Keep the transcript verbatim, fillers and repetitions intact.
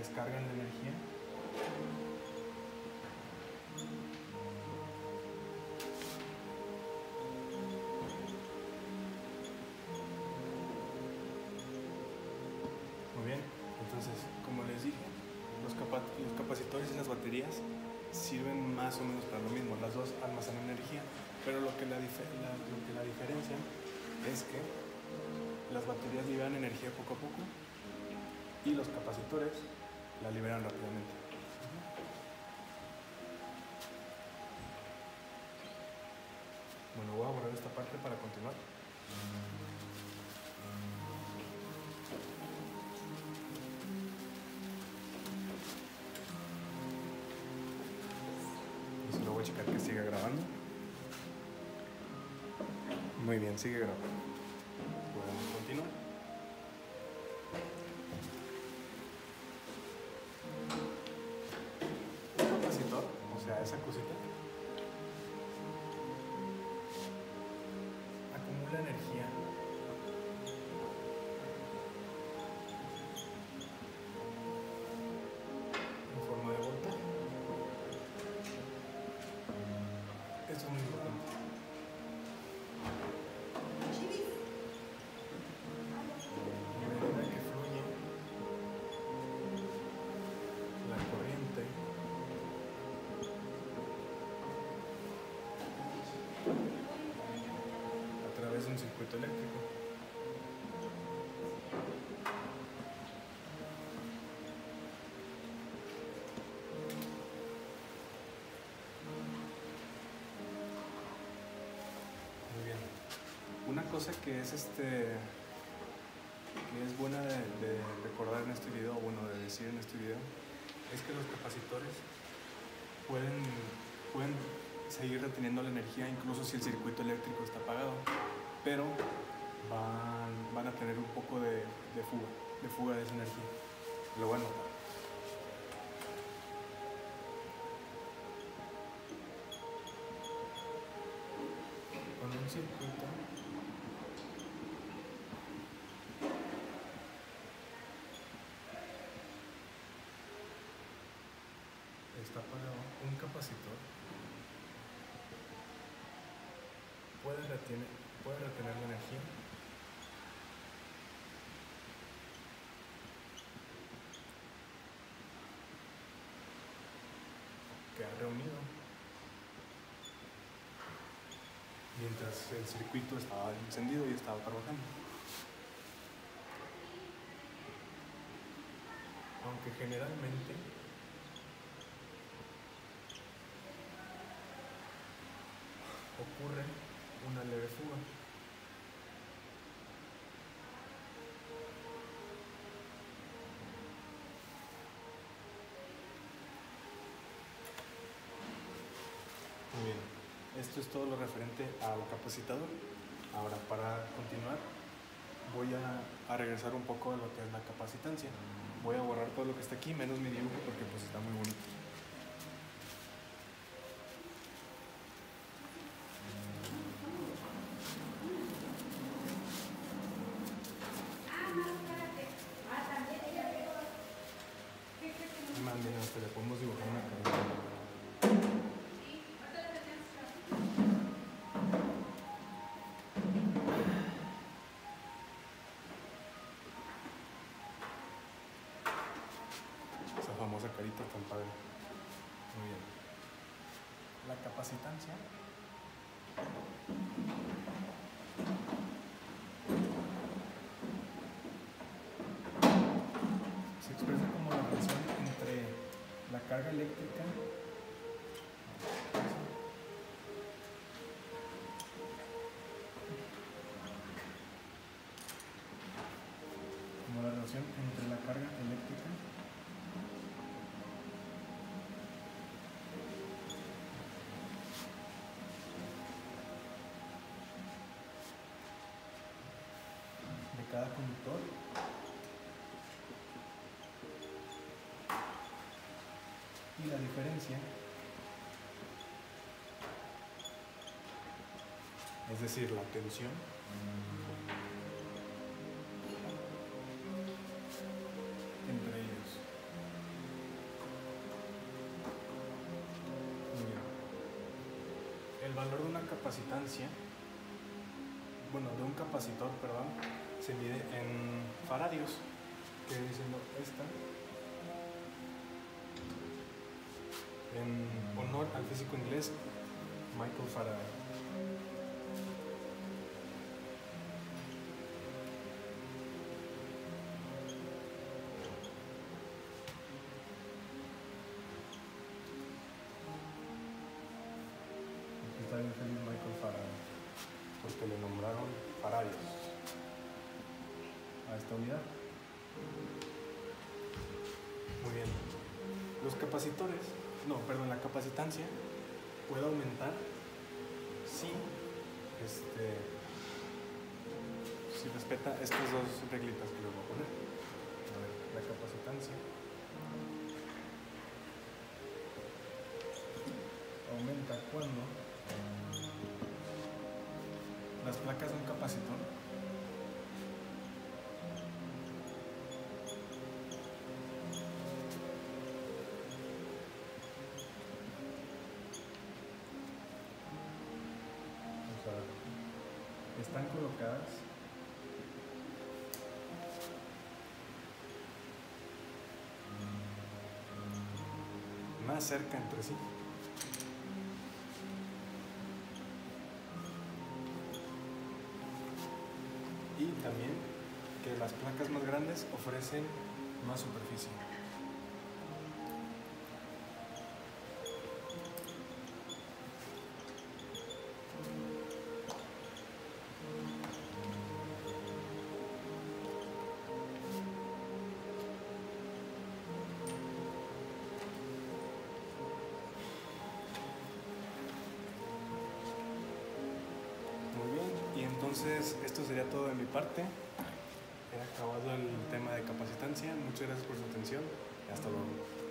descargan la energía. Muy bien, entonces, como les dije, los, capa los capacitores y las baterías sirven más o menos para lo mismo. Las dos almacenan energía, pero lo que la, la, lo que la diferencia es que las baterías liberan energía poco a poco y los capacitores la liberan rápidamente. Bueno, voy a borrar esta parte para continuar. Y solo voy a checar que siga grabando. Muy bien, sigue grabando. Podemos continuar. Un capacitor, o sea, esa cosita, acumula energía en forma de voltaje. Esto es muy importante. A medida que fluye la corriente, a través de un circuito eléctrico, una cosa que es este que es buena de, de recordar en este video, bueno, de decir en este video, es que los capacitores pueden, pueden seguir reteniendo la energía incluso si el circuito eléctrico está apagado, pero van, van a tener un poco de, de fuga, de fuga de esa energía. Lo van a notar. Con un circuito está apagado, un capacitor puede retener, puede retener la energía que ha reunido mientras el circuito estaba encendido y estaba trabajando. Aunque generalmente ocurre una leve fuga. Muy bien, esto es todo lo referente al capacitador. Ahora, para continuar, voy a, a regresar un poco a lo que es la capacitancia. Voy a borrar todo lo que está aquí, menos mi dibujo, porque pues está muy bonito. Manden, hasta le podemos dibujar una carita. Esa famosa carita tan padre. Muy bien. La capacitancia se expresa como la relación entre la carga eléctrica como la relación entre la carga eléctrica de cada conductor y la diferencia, es decir, la tensión entre ellos. valor de una capacitancia, bueno, de un capacitor, perdón, se mide en faradios, que viene siendo esta, en honor al físico inglés Michael Faraday. Está bien feliz Michael Faraday, porque le nombraron faradios a esta unidad. Muy bien. Los capacitores, no, perdón, la capacitancia puede aumentar si, este, si respeta estas dos reglitas que les voy a poner. A ver, la capacitancia aumenta cuando las placas de un capacitor están colocadas más cerca entre sí. Y también que las placas más grandes ofrecen más superficie. Entonces, esto sería todo de mi parte. He acabado el tema de capacitancia. Muchas gracias por su atención y hasta luego.